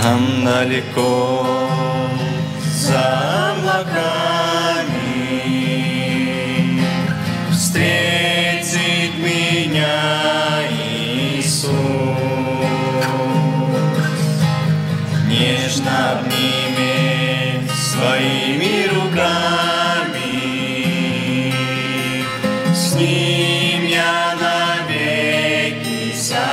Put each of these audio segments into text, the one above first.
Там далеко за облаками встретит меня Иисус, нежно обнимет своими руками. С Ним я навеки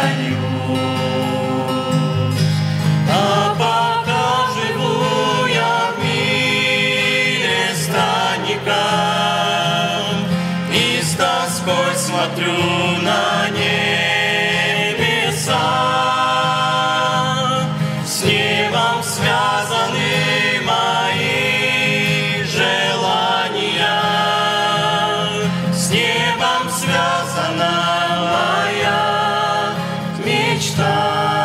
сольюсь. А пока живу я в мире странником и с тоской смотрю на небеса, с небом связаны мои желания, с небом связана моя мечта.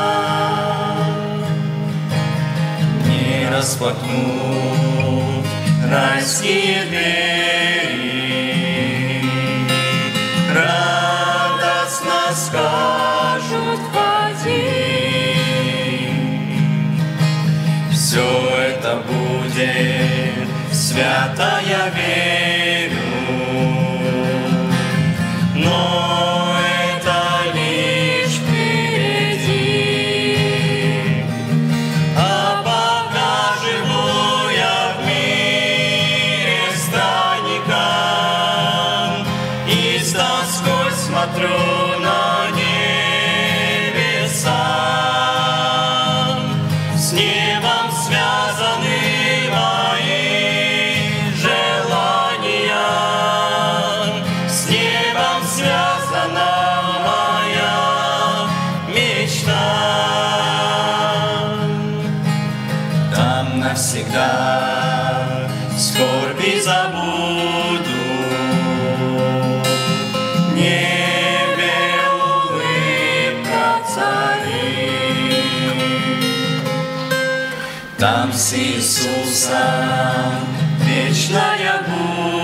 Не распахнут райские двери, радостно скажут «Входи». Все это будет свято, я верю, но это лишь впереди. А пока живу я в мире странником и с тоской смотрю на небеса, с небом связаны мои желания, с небом связана моя мечта. Там навсегда скорби забуду, в небе улыбка царит. Там с Иисусом вечно я буду.